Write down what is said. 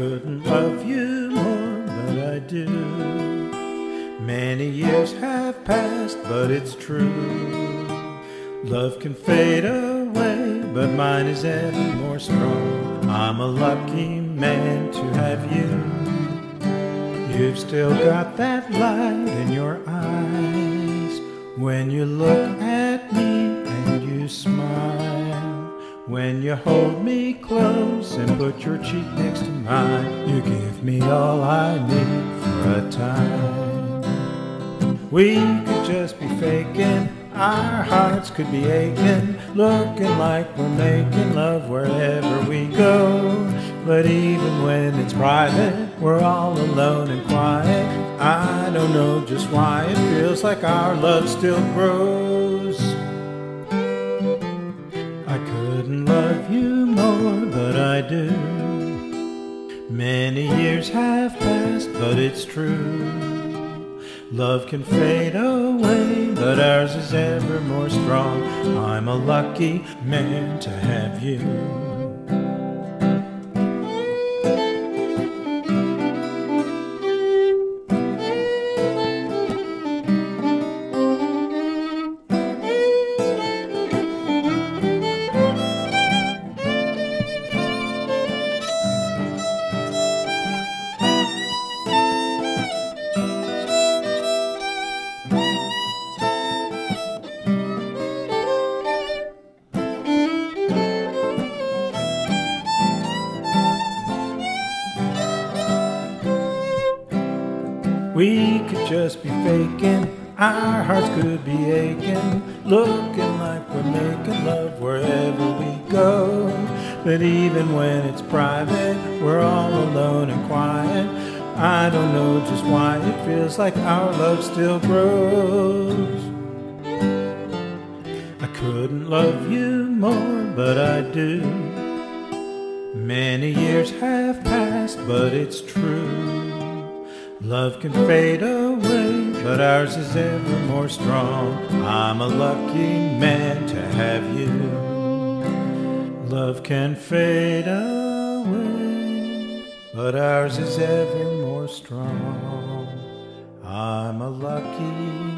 couldn't love you more, but I do. Many years have passed, but it's true. Love can fade away, but mine is ever more strong. I'm a lucky man to have you. You've still got that light in your eyes when you look at me and you smile. When you hold me close and put your cheek next to mine, you give me all I need for a time. We could just be faking, our hearts could be aching, looking like we're making love wherever we go. But even when it's private, we're all alone and quiet. I don't know just why it feels like our love still grows. I couldn't love you more, but I do. Many years have passed, but it's true. Love can fade away, but ours is ever more strong. I'm a lucky man to have you. We could just be faking, our hearts could be aching, looking like we're making love wherever we go. But even when it's private, we're all alone and quiet. I don't know just why it feels like our love still grows. I couldn't love you more, but I do. Many years have passed, but it's true. Love can fade away, but ours is ever more strong. I'm a lucky man to have you. Love can fade away, but ours is ever more strong. I'm a lucky